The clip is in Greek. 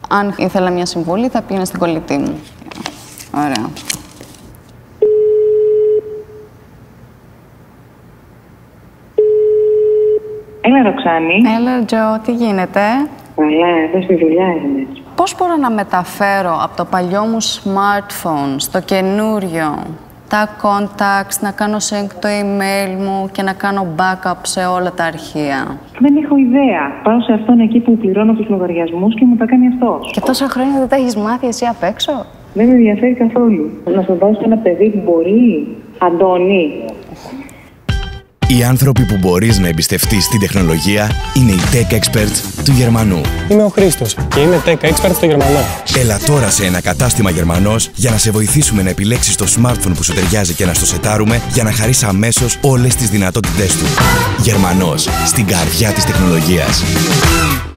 Αν ήθελα μια συμβουλή, θα πήγαινα στην κολλητή μου. Ωραία. Έλα, Ροξάνη. Έλα, Τζο, τι γίνεται? Καλά, εδώ στη δουλειά είμαι. Πώς μπορώ να μεταφέρω από το παλιό μου smartphone στο καινούριο τα contacts, να κάνω sync το email μου και να κάνω backup σε όλα τα αρχεία? Δεν έχω ιδέα. Πάω σε αυτόν εκεί που πληρώνω τους λογαριασμούς και μου τα κάνει αυτός. Και τόσα χρόνια δεν τα έχεις μάθει εσύ απ' έξω? Δεν με ενδιαφέρει καθόλου. Να σου δώσω ένα παιδί που μπορεί. Αντώνη. Οι άνθρωποι που μπορείς να εμπιστευτείς στην τεχνολογία είναι οι Tech Experts του Γερμανού. Είμαι ο Χρήστος και είμαι Tech Expert στο Γερμανό. Έλα τώρα σε ένα κατάστημα Γερμανός για να σε βοηθήσουμε να επιλέξεις το smartphone που σου ταιριάζει και να στο σετάρουμε για να χαρείς αμέσως όλες τις δυνατότητές του. Γερμανός, στην καρδιά της τεχνολογίας.